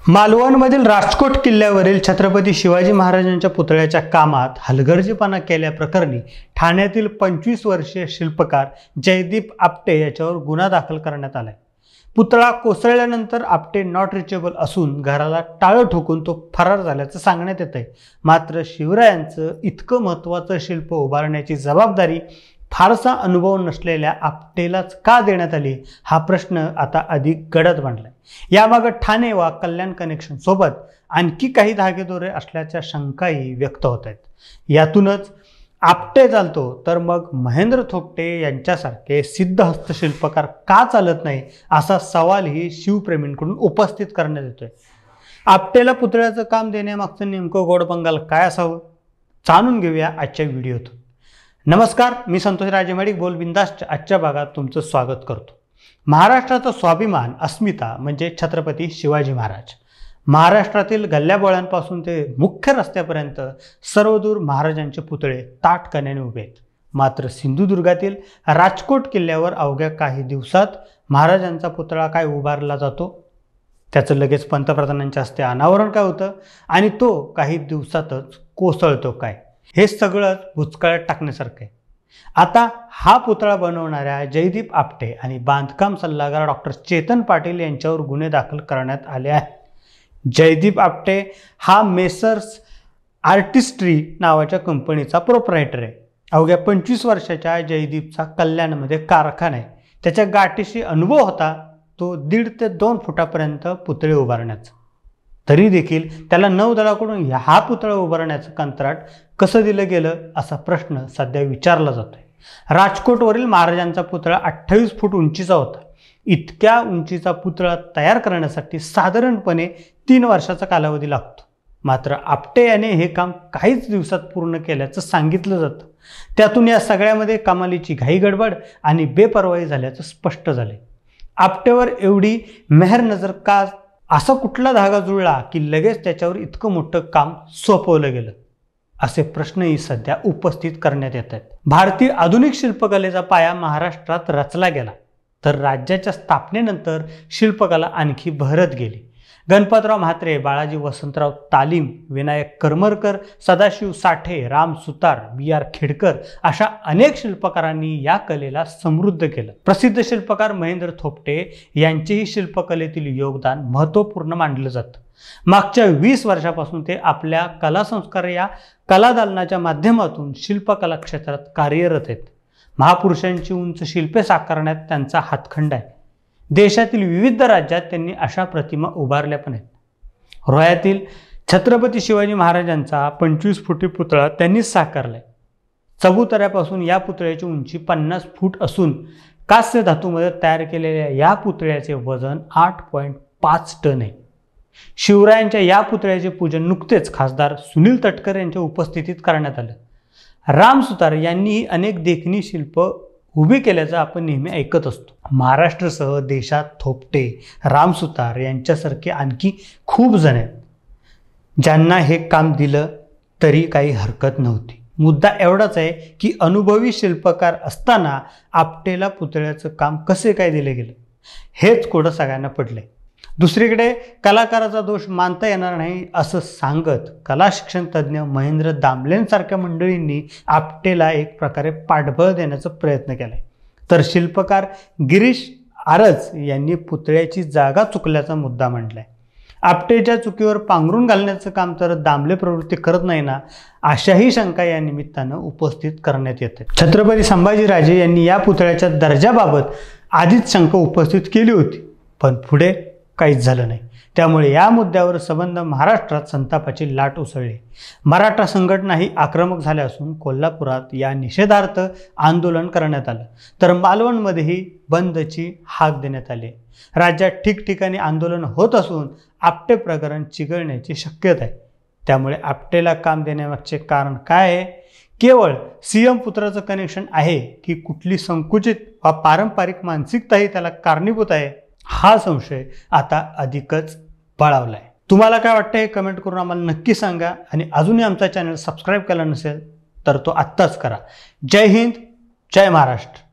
मालवणमधील राजकोट किल्ल्यावरील छत्रपती शिवाजी महाराजांच्या पुतळ्याच्या कामात हलगर्जीपणा केल्याप्रकरणी ठाण्यातील 25 वर्षीय शिल्पकार जयदीप आपटे याच्यावर गुन्हा दाखल करण्यात आलाय। पुतळा कोसळल्यानंतर आपटे नॉट रिचेबल असून घराला टाळं ठोकून तो फरार झाल्याचं सांगण्यात येतंय। मात्र शिवरायांचं इतकं महत्त्वाचं शिल्प उभारण्याची जबाबदारी फारसा अनुभव नसलेल्या आपटेलाच का देण्यात आली, हा प्रश्न आता अधिक गडद बनलाय। यामागे ठाणे वा कल्याण कनेक्शन सोबत आणखी काही धागेदोरे असल्याच्या शंकाही व्यक्त होत आहेत। यातूनच आपटे चालतो तर मग महेंद्र थोपटे यांच्यासारखे सिद्ध हस्तशिल्पकार का चालत नाही, असा सवालही शिवप्रेमींकडून उपस्थित करण्यात येतोय। आपटेला पुतळ्याचं काम देण्यामागचं नेमकं गोडबंगाल काय असावं, जाणून घेऊया आजच्या व्हिडिओत। नमस्कार, मी संतोष राजेमाडिक बोल बिंदासच्या आजच्या भागात तुमचं स्वागत करतो। महाराष्ट्राचा स्वाभिमान अस्मिता म्हणजे छत्रपती शिवाजी महाराज। महाराष्ट्रातील गल्ल्याबोळ्यांपासून ते मुख्य रस्त्यापर्यंत सर्वदूर महाराजांचे पुतळे ताटकण्याने उभे आहेत। मात्र सिंधुदुर्गातील राजकोट किल्ल्यावर अवघ्या काही दिवसात महाराजांचा पुतळा काय उभारला जातो, त्याचं लगेच पंतप्रधानांच्या हस्ते अनावरण काय होतं आणि तो काही दिवसातच कोसळतो काय, हे सगळंच भुचकाळ्यात टाकण्यासारखं आहे। आता हा पुतळा बनवणाऱ्या जयदीप आपटे आणि बांधकाम सल्लागार डॉक्टर चेतन पाटील यांच्यावर गुन्हे दाखल करण्यात आले आहेत। जयदीप आपटे हा मेसर्स आर्टिस्ट्री नावाच्या कंपनीचा प्रोप्रायटर आहे। अवघ्या 25 वर्षाच्या जयदीपचा कल्याणमध्ये कारखाना आहे। त्याच्या गाठीशी अनुभव होता तो 1.5 ते 2 फुटापर्यंत पुतळे उभारण्याचा। तरी देखील त्याला नौदलाकडून हा पुतळा उभारण्याचं कंत्राट कसं दिलं गेलं, असा प्रश्न सध्या विचारला जातोय। राजकोटवरील महाराजांचा पुतळा 28 फूट उंचीचा होता। इतक्या उंचीचा पुतळा तयार करण्यासाठी साधारणपणे 3 वर्षाचा कालावधी लागतो। मात्र आपटे याने हे काम काहीच दिवसात पूर्ण केल्याचं सांगितलं जातं। त्यातून या सगळ्यामध्ये कमालीची घाई गडबड आणि बेपर्वाई झाल्याचं स्पष्ट झालंय। आपटेवर एवढी मेहर नजर का, असा कुठला धागा जुळला की लगेच त्याच्यावर इतकं मोठं काम सोपवलं गेलं, असे प्रश्नही सध्या उपस्थित करण्यात येत आहेत। भारतीय आधुनिक शिल्पकलेचा पाया महाराष्ट्रात रचला गेला तर राज्याच्या स्थापनेनंतर शिल्पकला आणखी बहरत गेली। गणपतराव म्हात्रे, बाळाजी वसंतराव तालीम, विनायक करमरकर, सदाशिव साठे, राम सुतार, BR खेडकर अशा अनेक शिल्पकारांनी या कलेला समृद्ध केलं। प्रसिद्ध शिल्पकार महेंद्र थोपटे यांचेही शिल्पकलेतील योगदान महत्त्वपूर्ण मानलं जातं। मागच्या 20 वर्षापासून ते आपल्या कला संस्कार या कलादालनाच्या माध्यमातून शिल्पकला क्षेत्रात कार्यरत आहेत। महापुरुषांची उंच शिल्पे साकारण्यात त्यांचा हातखंडा आहे। देशातील विविध राज्यात त्यांनी अशा प्रतिमा उभारल्या पण आहेत। रोह्यातील छत्रपती शिवाजी महाराजांचा 25 फुटी पुतळा त्यांनीच साकारलाय। चबुतऱ्यापासून या पुतळ्याची उंची 50 फूट असून कास्य धातूमध्ये तयार केलेल्या या पुतळ्याचे वजन 8.5 टन आहे। शिवरायांच्या या पुतळ्याचे पूजन नुकतेच खासदार सुनील तटकरे यांच्या उपस्थितीत करण्यात आलं। राम सुतार यांनीही अनेक देखणी शिल्प उभी केल्याचं आपण नेहमी ऐकत असतो। महाराष्ट्रासह देशात थोपटे, राम सुतार यांच्यासारखे आणखी खूप जण आहेत ज्यांना हे काम दिलं तरी काही हरकत नव्हती। मुद्दा एवढाच आहे की अनुभवी शिल्पकार असताना आपटेला पुतळ्याचं काम कसे काय दिले गेलं, हेच कोडं सगळ्यांना पडलंय। दुसरीकडे कलाकाराचा दोष मानता येणार नाही असं सांगत कला शिक्षण तज्ज्ञ महेंद्र दामलेंसारख्या मंडळींनी आपटेला एक प्रकारे पाठबळ देण्याचा प्रयत्न केलाय। तर शिल्पकार गिरीश आरज यांनी पुतळ्याची जागा चुकल्याचा मुद्दा मांडलाय। आपटेच्या चुकीवर पांघरून घालण्याचं काम तर दामले प्रवृत्ती करत नाही ना, अशाही शंका या निमित्तानं उपस्थित करण्यात येते। छत्रपती संभाजीराजे यांनी या पुतळ्याच्या दर्जाबाबत आधीच शंका उपस्थित केली होती, पण पुढे काहीच झालं नाही। त्यामुळे या मुद्द्यावर संबंध महाराष्ट्रात संतापाची लाट उसळली। मराठा संघटनाही आक्रमक झाल्या असून कोल्हापुरात या निषेधार्थ आंदोलन करण्यात आलं, तर मालवणमध्येही बंदची हाक देण्यात आली। राज्यात ठिकठिकाणी आंदोलन होत असून आपटे प्रकरण चिघळण्याची शक्यता आहे। त्यामुळे आपटेला काम देण्यामागचे कारण काय आहे? केवळ सीएम पुत्राचं कनेक्शन आहे की कुठली संकुचित वा पारंपरिक मानसिकताही त्याला कारणीभूत आहे, हा संशय आता अधिकच बळावलाय। तुम्हाला काय वाटतं हे कमेंट करून आम्हाला नक्की सांगा आणि अजूनही आमचा चॅनल सबस्क्राईब केला नसेल तर तो आत्ताच करा। जय हिंद, जय महाराष्ट्र।